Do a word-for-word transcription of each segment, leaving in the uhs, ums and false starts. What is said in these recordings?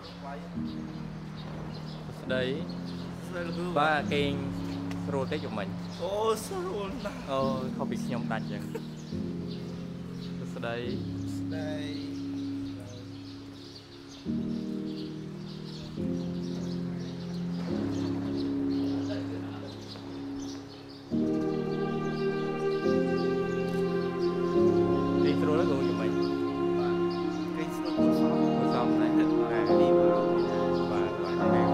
đấy ba kênh rồi tới chụp mình ô sao ô không bị nhom đánh chẳng đây đây đi rồi đó rồi chụp mình cái số của xong của xong này này đi vào và và này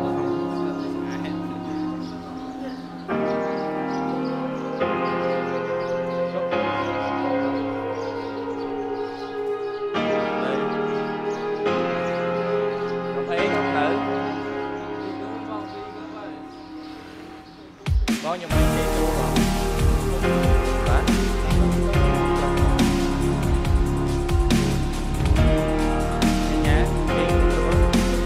có nhưng mà đi tour vào đó nhà đi tour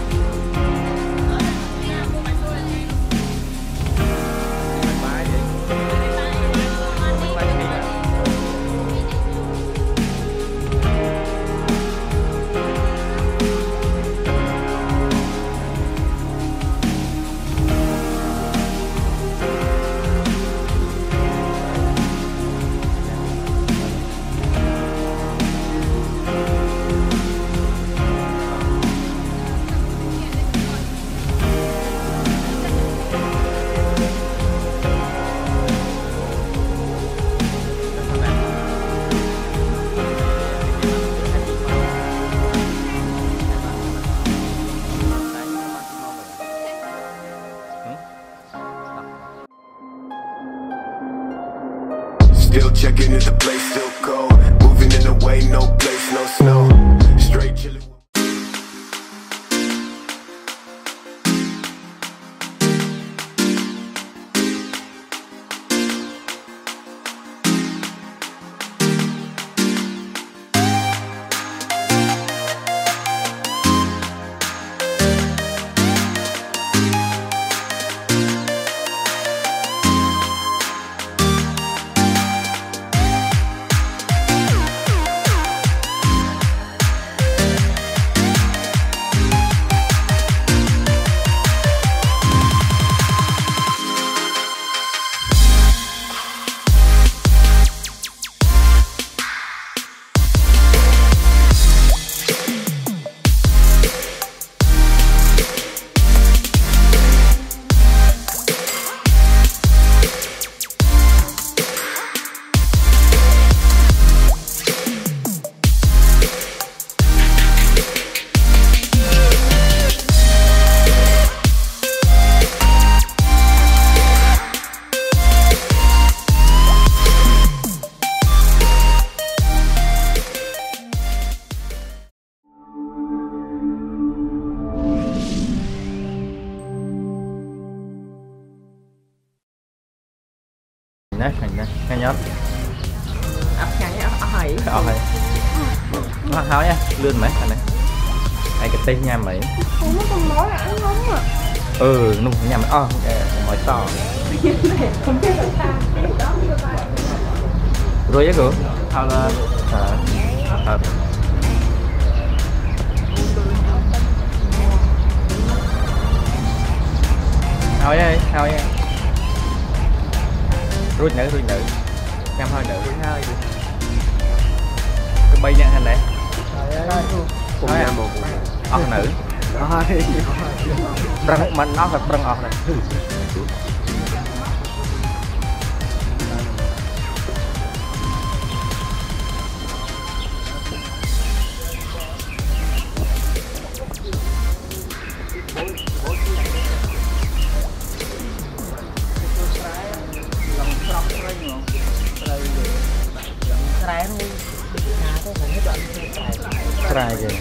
bye đi bye đi Still checking if the place still cold. Moving in the way, no place, no snow. Straight chilling. nè nè nghe nhớ ấp ngay ấp hỏi ờ hay nó háo nha lươn mấy anh này ai cái tên nha mấy không có con nói là ăn nóng à ừ nung nhà mấy o mỏi to không biết là sao rồi ấy cửa hao là thật hao vậy hao vậy rui nữ rui nữ em hơi nữ hơi cái bay nha anh này cùng nhau một ốc nữ răng mình nó là răng ốc này Try kìa.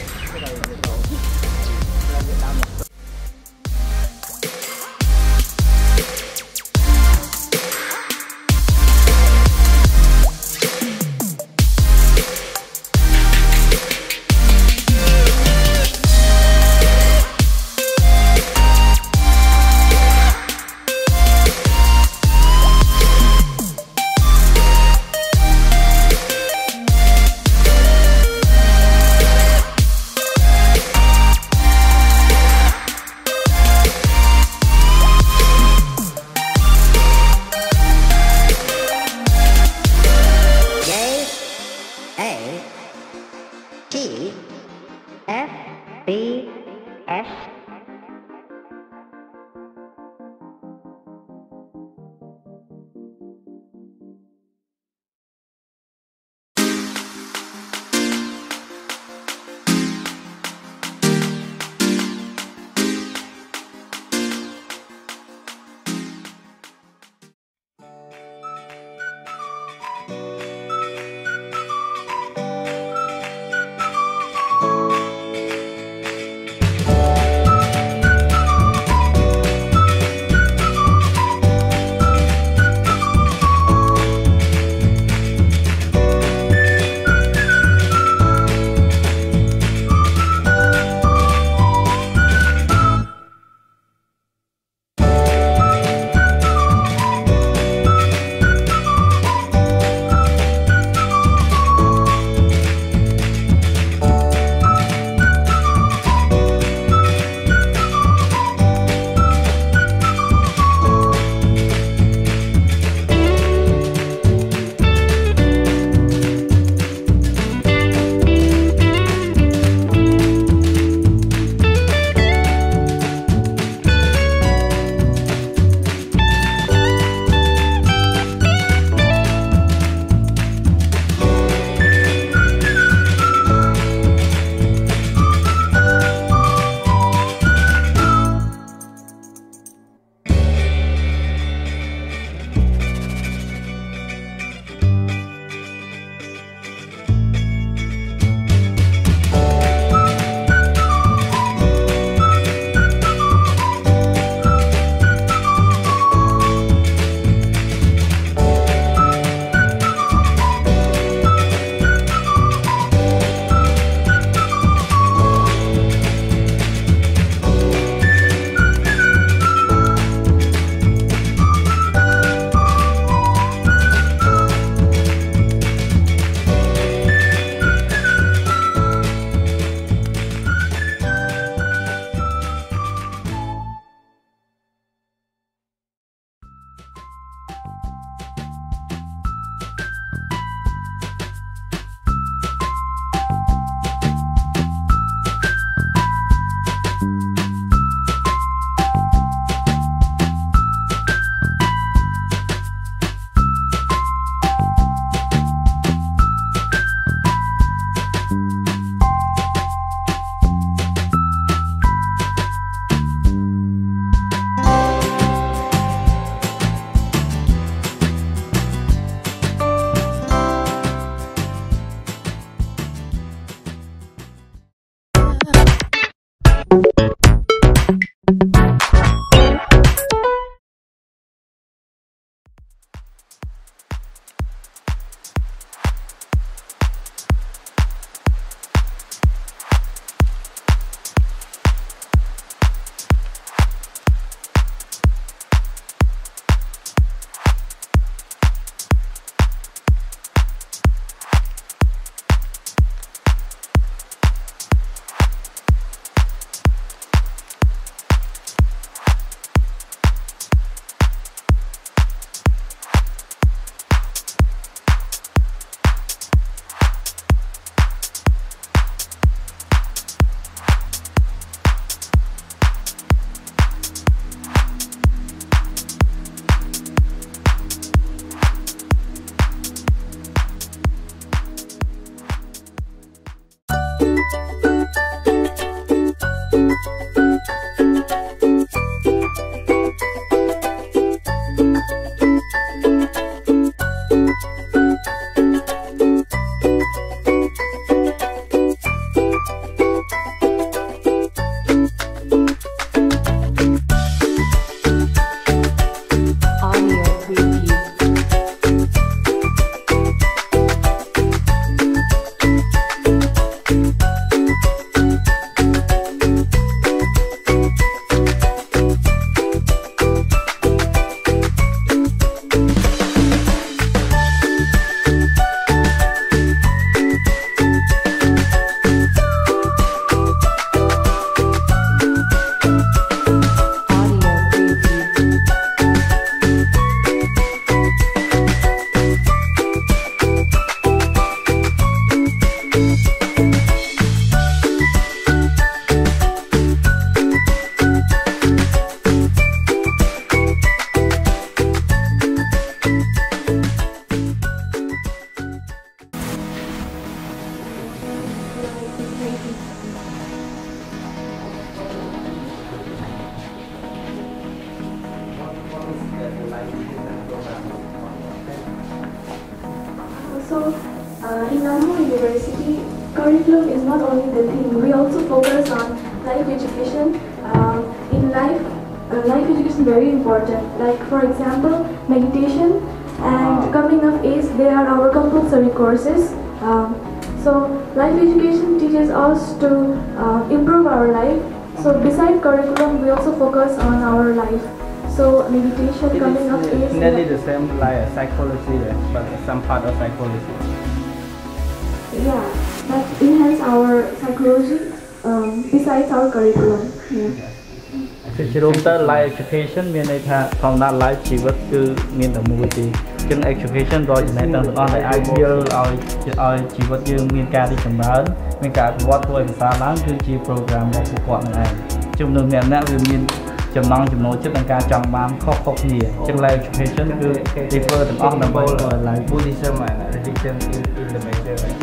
university, curriculum is not only the thing. We also focus on life education. Um, in life, uh, life education is very important. Like for example, meditation and coming of age. They are our compulsory courses. Um, so life education teaches us to uh, improve our life. So besides curriculum, we also focus on our life. So meditation, coming of age. It's nearly the same like psychology, but some part of psychology. Yeah, that enhance our psychology um, besides our curriculum. Yeah. គឺជ្រុំទៅ life education មានន័យថាធម្មតា life ជីវិតគឺមានតែមួយទេចឹង education ក៏ចំណេះដឹងទាំងអស់ដែលអាចយល់ឲ្យឲ្យជីវិតយើងមានការរីកចម្រើនមានការអភិវឌ្ឍធ្វើឲ្យប្រសើរឡើងគឺជា program របស់ពួកគាត់នឹងឯងជំនុំអ្នកណាវាមានចំណងចំណូលចិត្តនិងការចង់បានខុសៗគ្នាចឹង life education គឺ differ ទាំងអស់ដើម្បីធ្វើឲ្យ life Buddhism and religion in in the major right?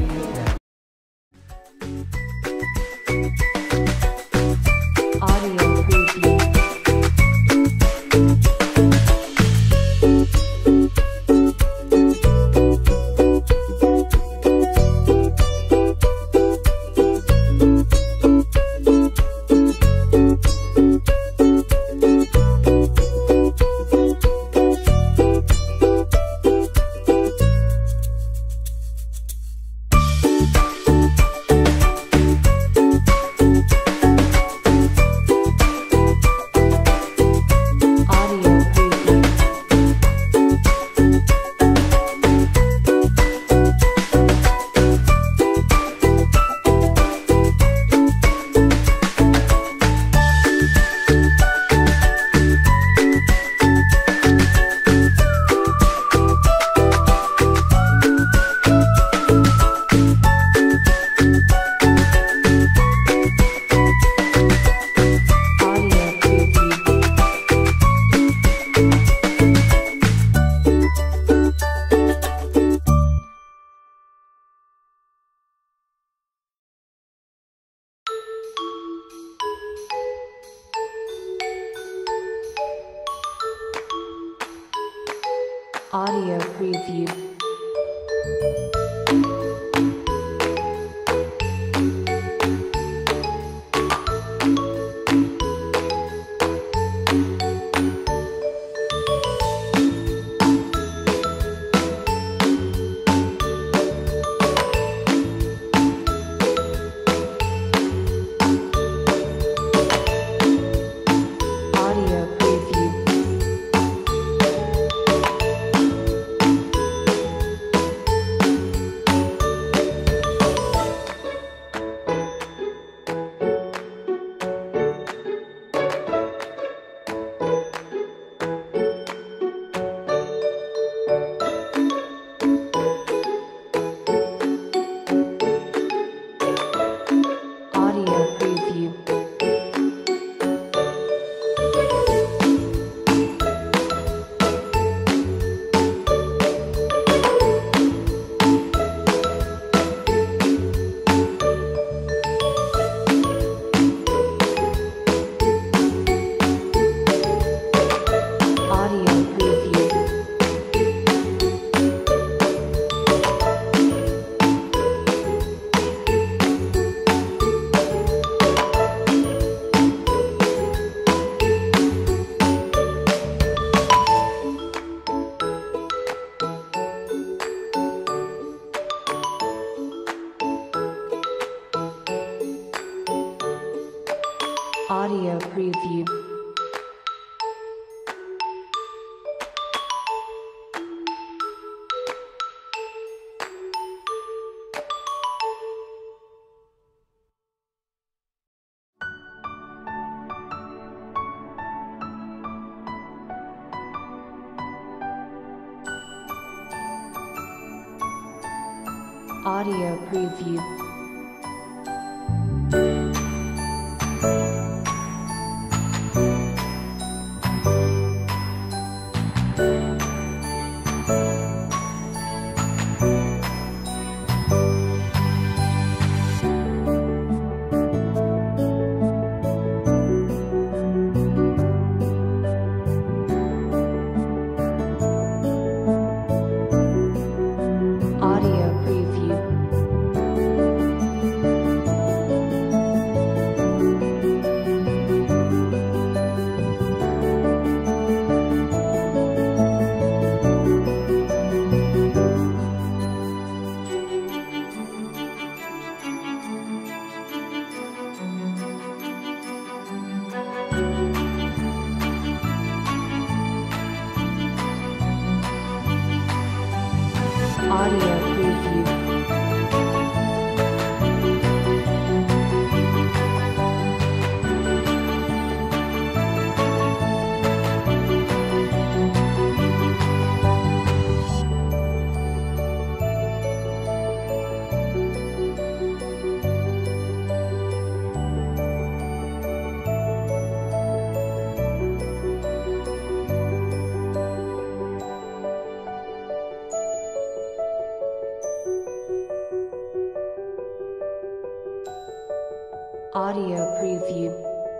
Audio preview. Audio preview. Audio preview. Audio preview. Audio preview. Audio preview. Audio preview.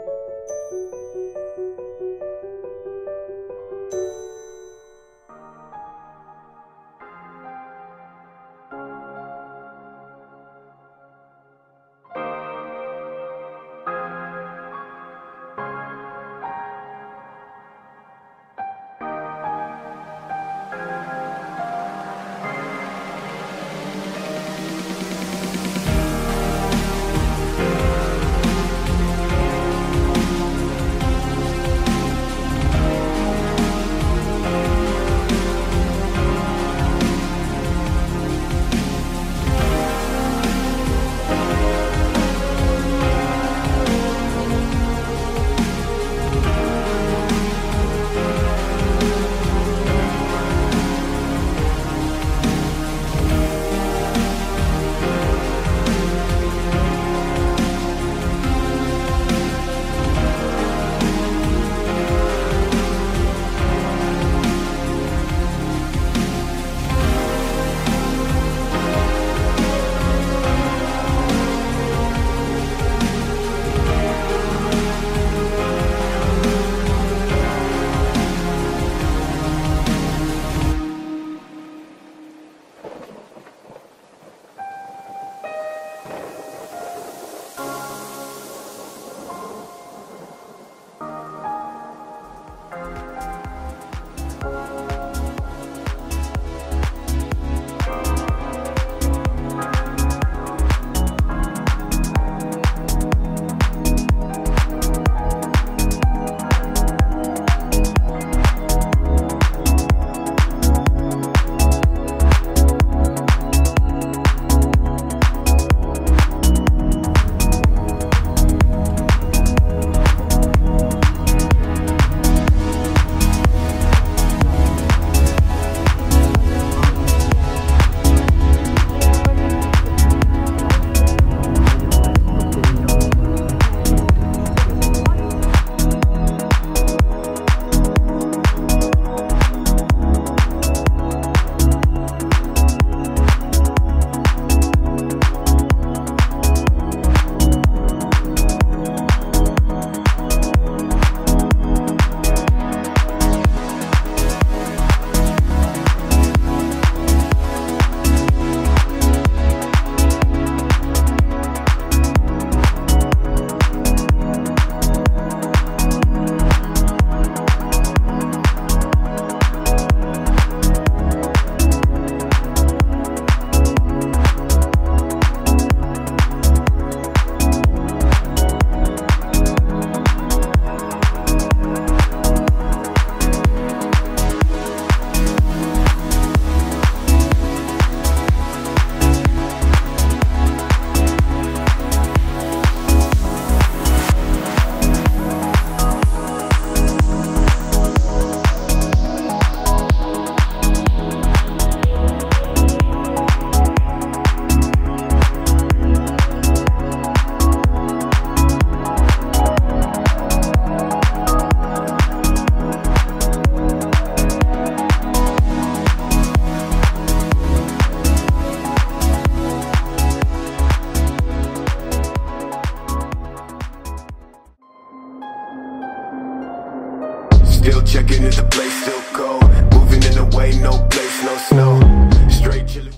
Still checking if the place still cold. Moving in a way, no place, no snow. Straight chillin'.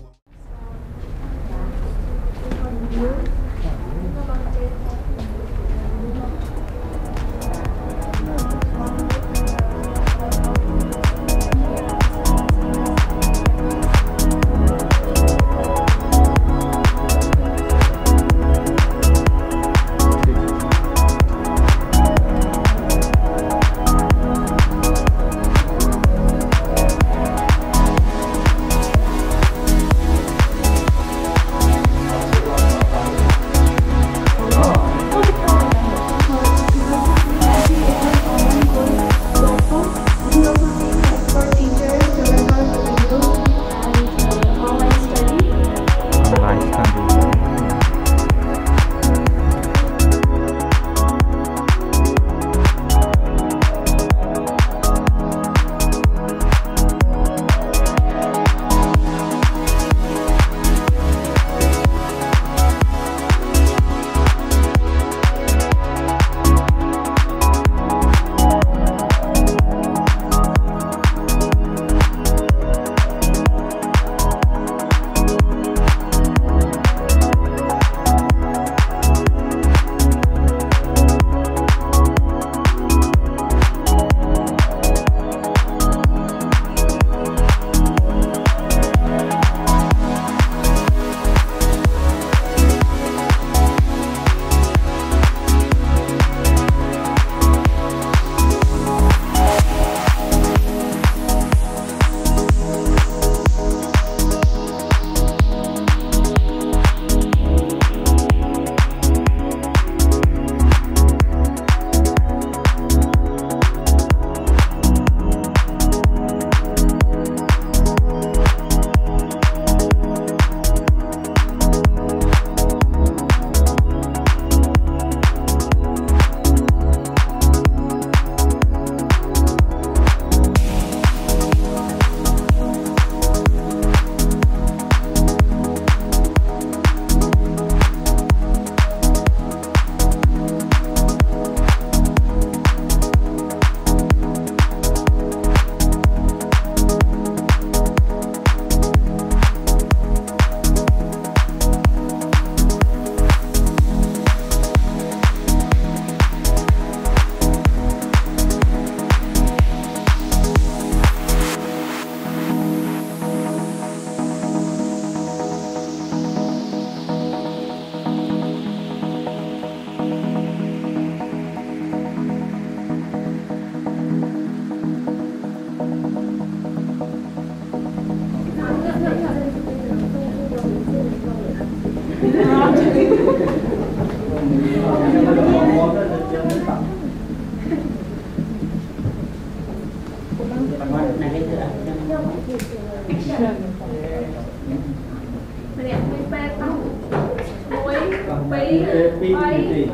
P T.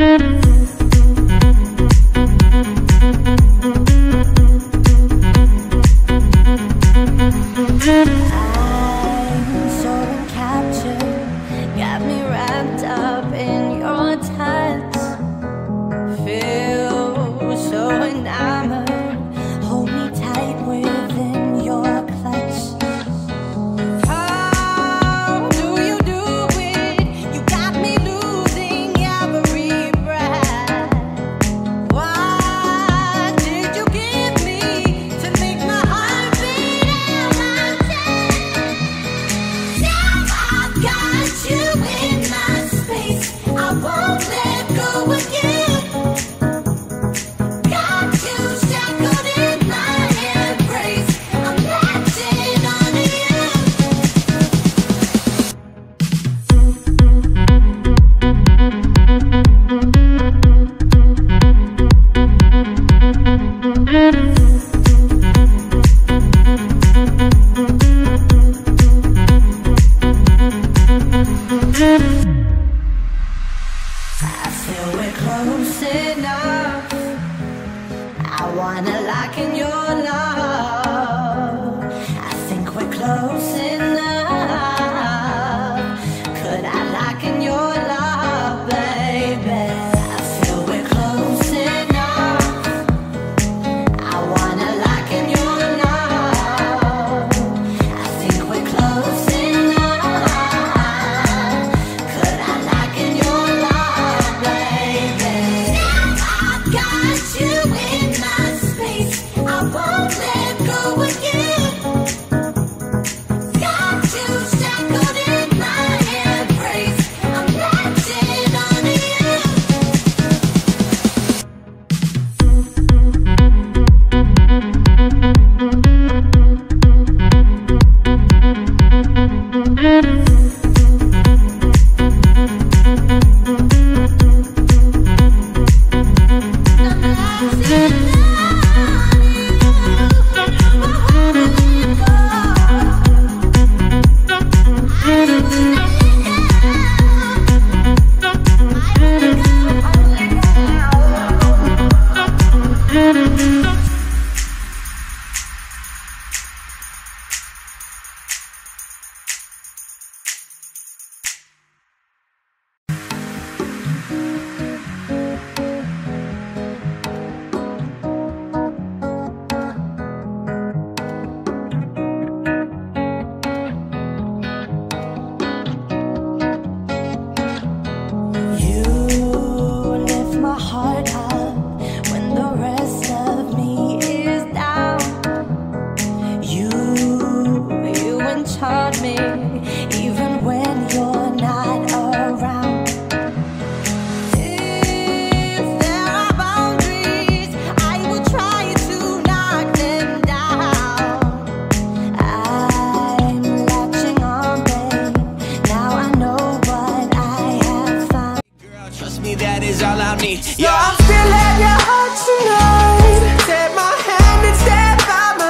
Yeah, I'm still at your heart tonight. Take my hand and stand by my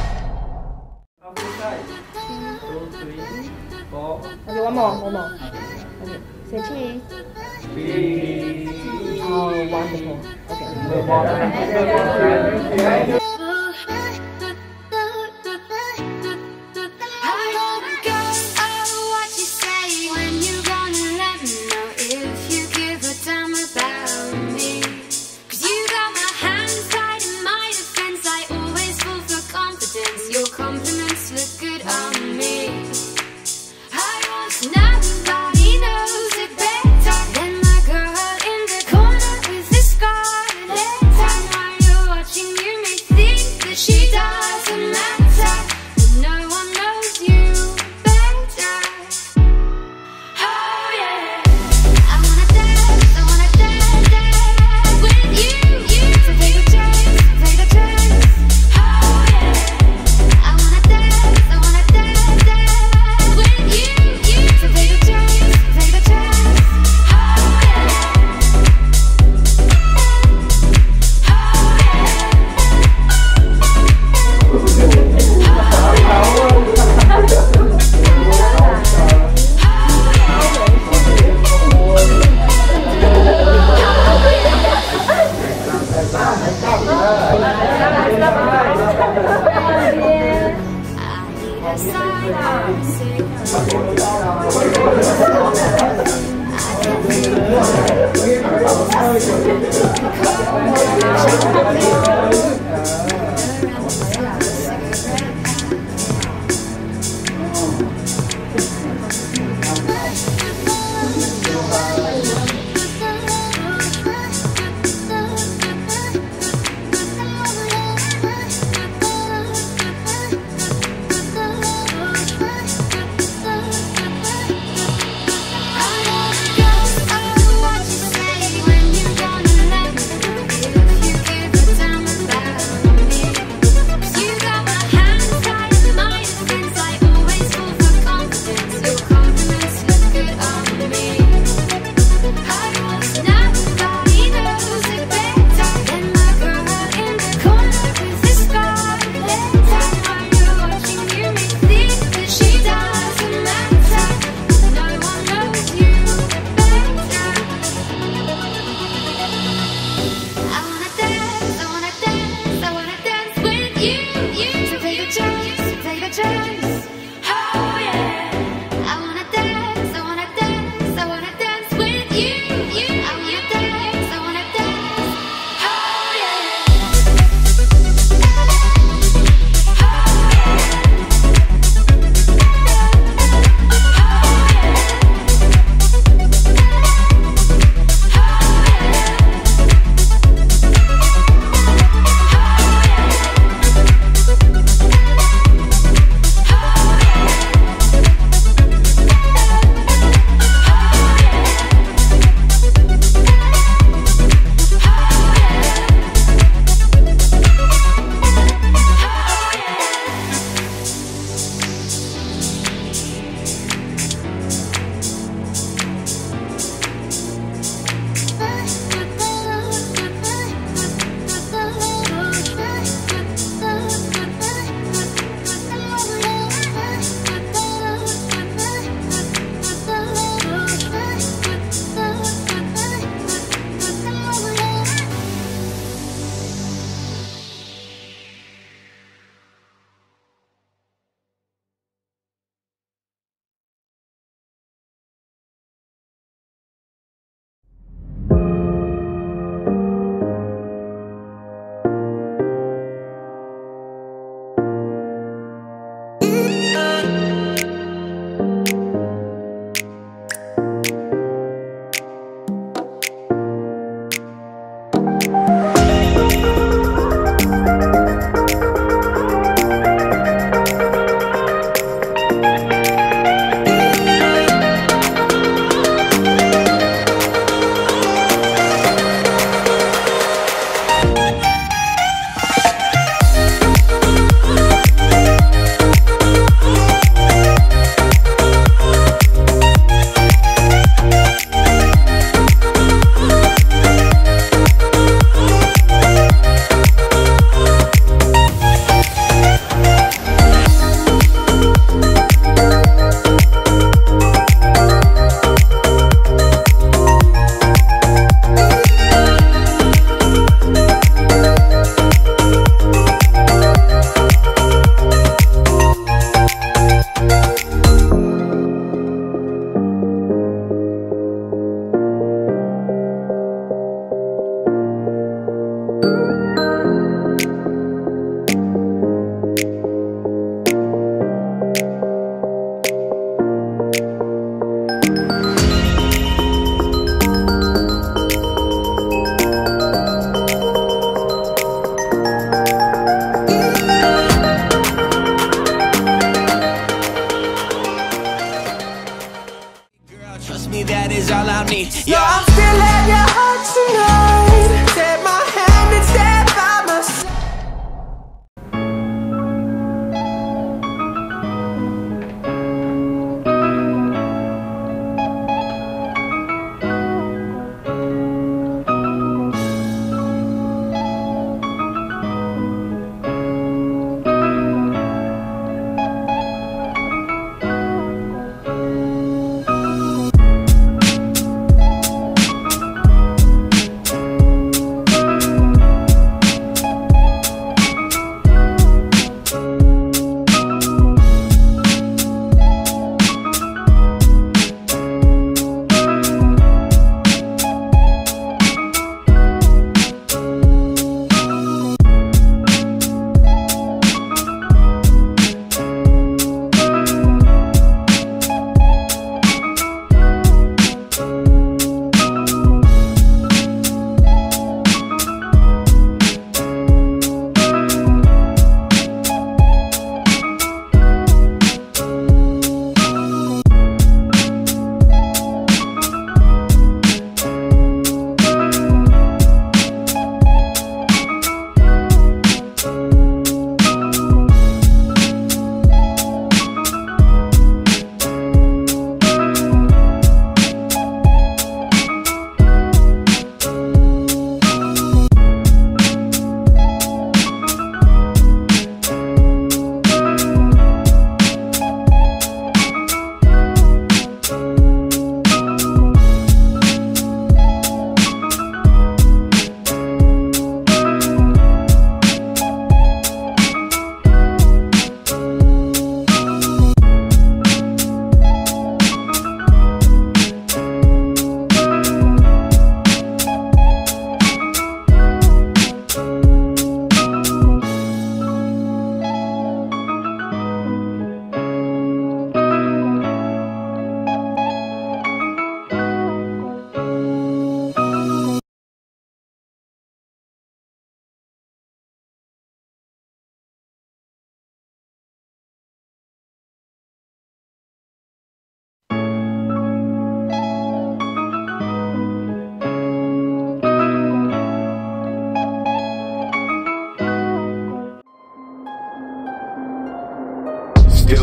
side. Okay, one more, one more. Okay, say cheese. Cheese. Oh, wonderful. Okay. Watching you make Bye.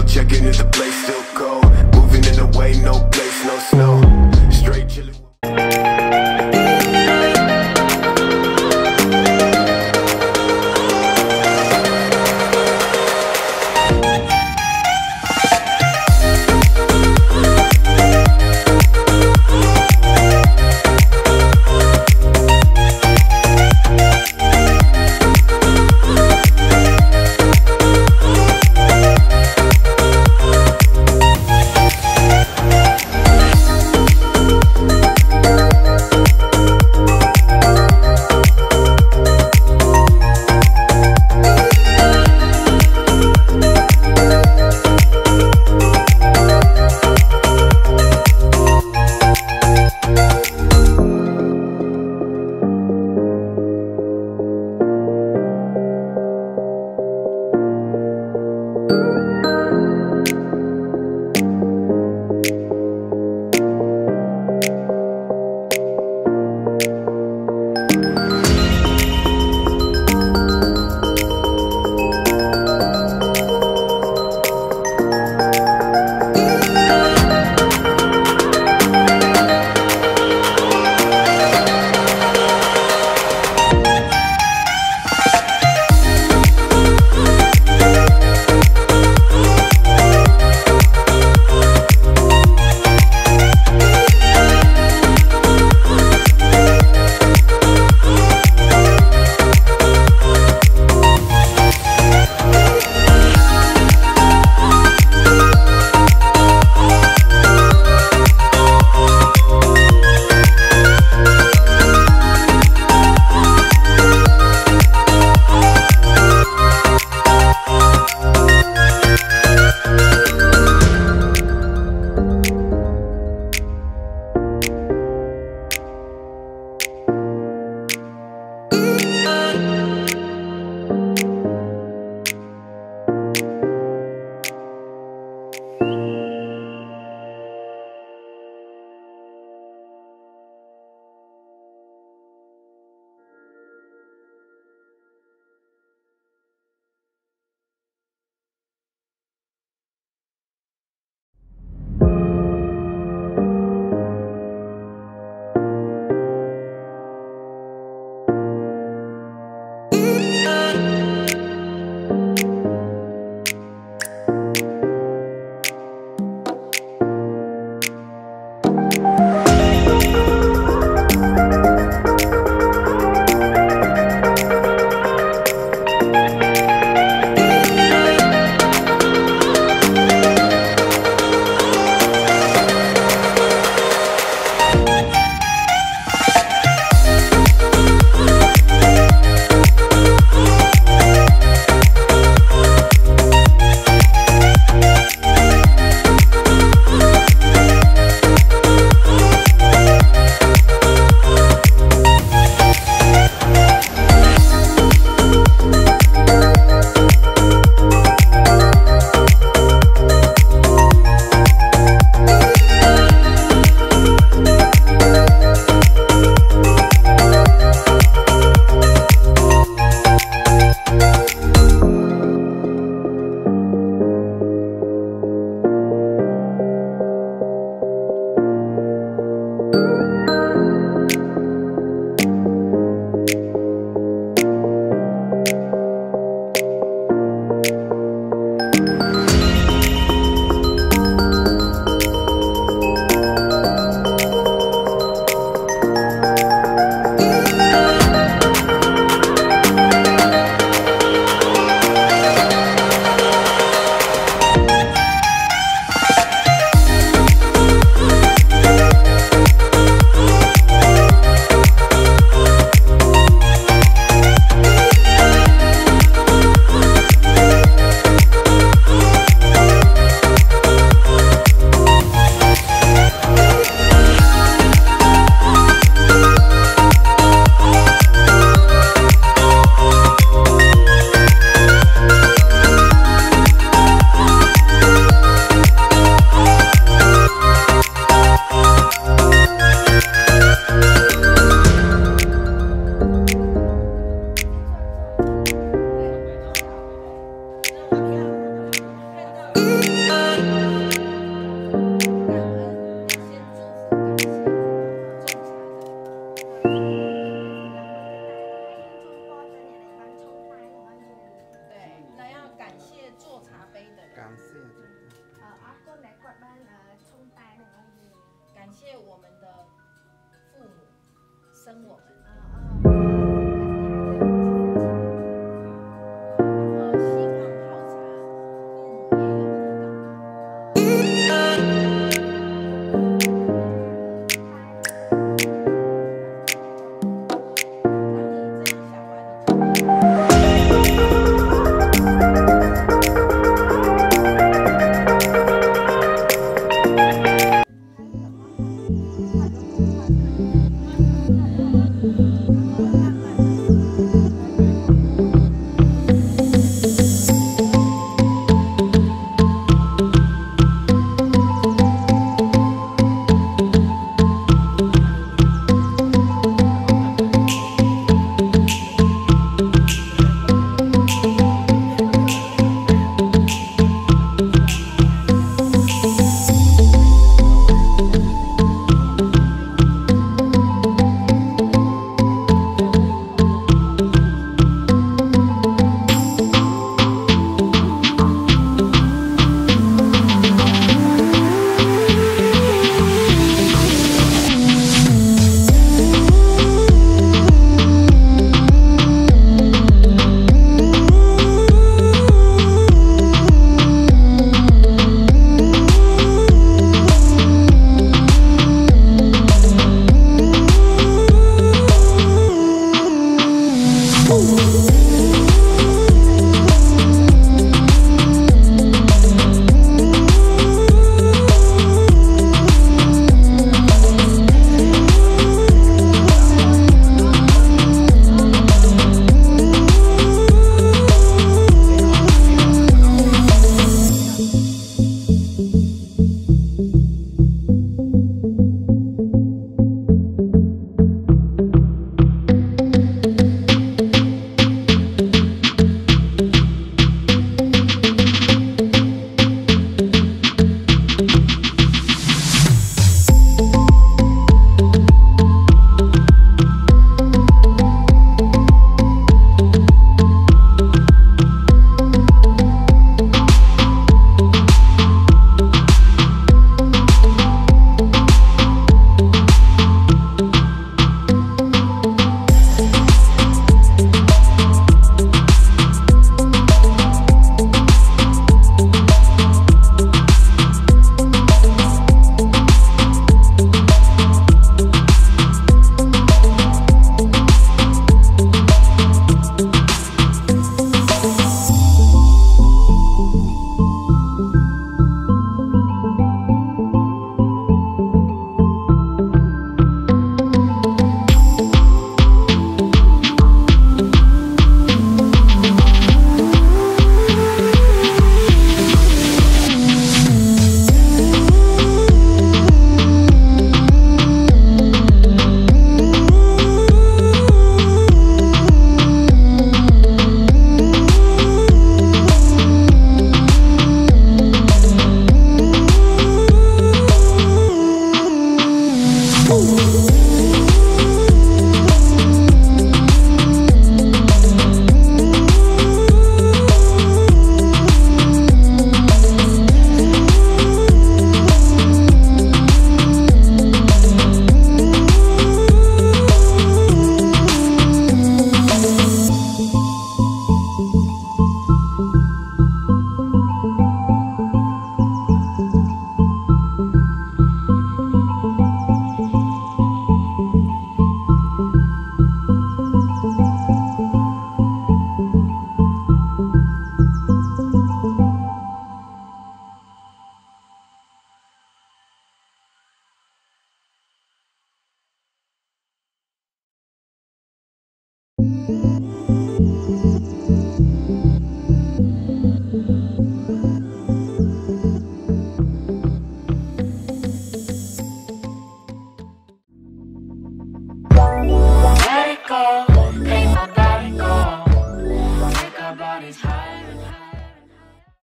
checking if the place still cold. Moving in a way, no place, no snow. Straight chillin'. หมวกอ่า